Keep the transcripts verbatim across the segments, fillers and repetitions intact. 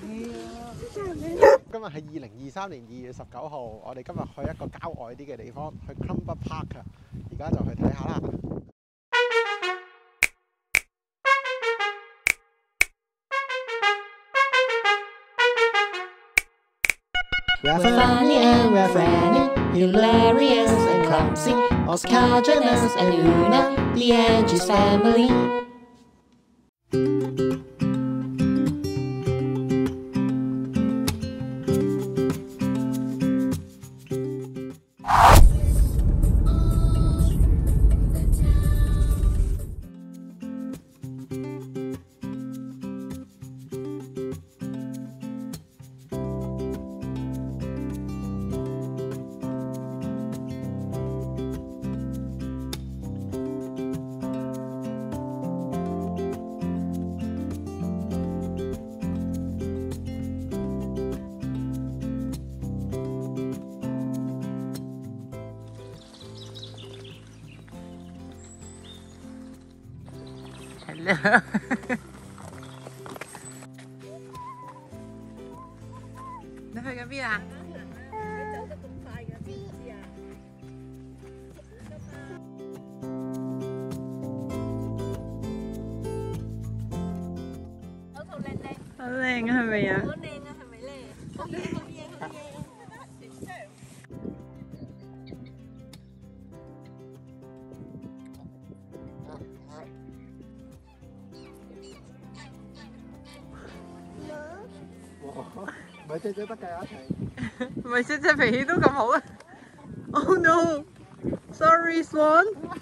今日係二零二三年二月十九號，我哋今日去一個郊外啲嘅地方，去 Clumber Park 啊！而家就去睇下啦。 We're funny and we're friendly, hilarious and clumsy, Oscar, Janice and Luna, the N G family. Hello. 你去緊邊啊？ 你走得咁快嘅，知唔知啊？有套靚靚， 好靚啊，係咪啊？ 好靚啊，係咪咧？好嘢，好嘢，好嘢！ 咪隻隻得㗎一齊， 唔係隻隻脾氣都咁好啊 ！Oh no! Sorry, Swan.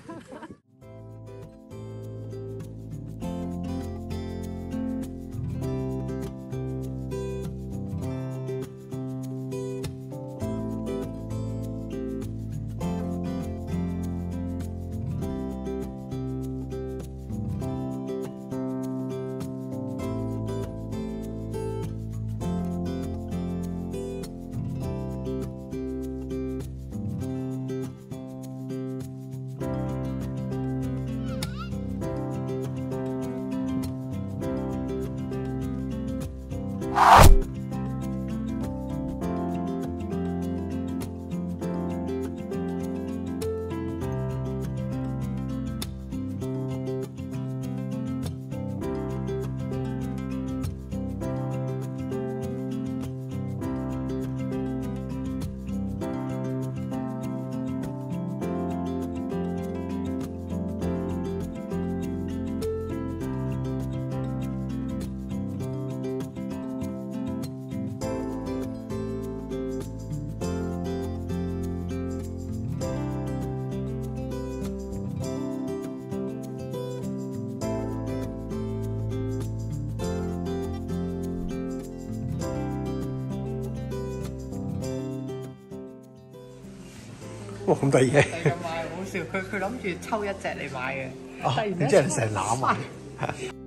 哇咁得意嘅！ 咁買好笑，佢佢諗住抽一隻嚟買嘅， 哦，點知係成籃買。